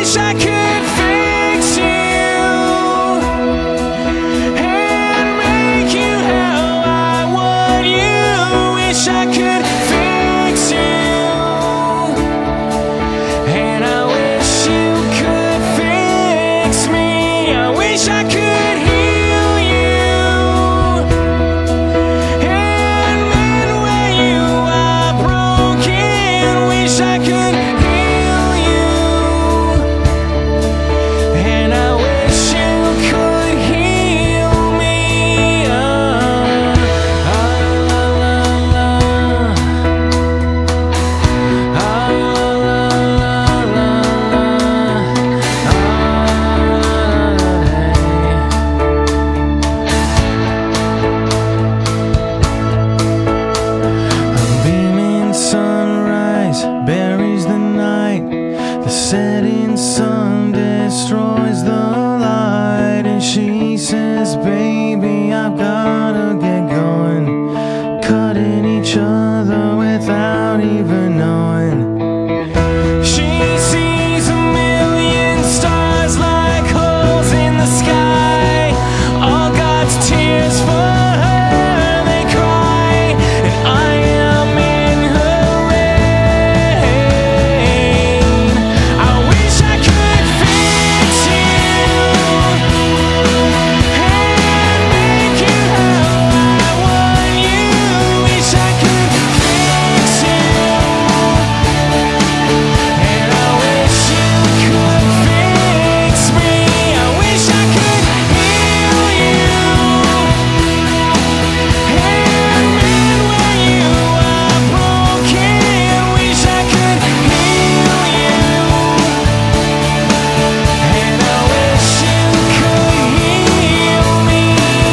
wish I could fix you and make you how I want you. Wish I could fix you, and I wish you could fix me. I wish I could heal you and mend where you are broken. Wish I could heal you, and I wish you could heal me. A beaming sunrise buries the night. The setting sun destroys the light. And she says, baby, I've gotta get going. Cutting each other without even knowing. She sees a million stars like holes in the sky. All God's tears for her, they cry. And I am in her rain. I wish I could fix you and make you how I want you. Wish I could fix you, and I wish you could fix me. I wish I could heal you and mend where you are broken. Wish I could heal you, and I wish you could heal me.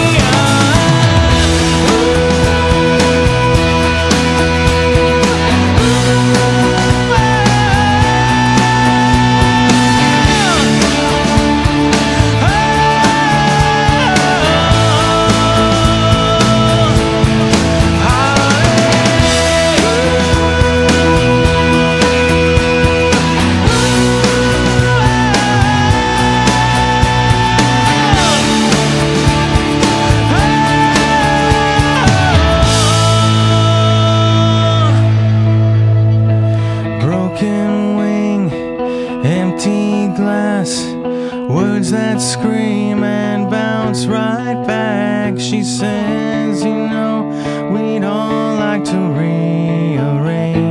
Broken wing, empty glass, words that scream and bounce right back. She says, you know, we'd all like to rearrange.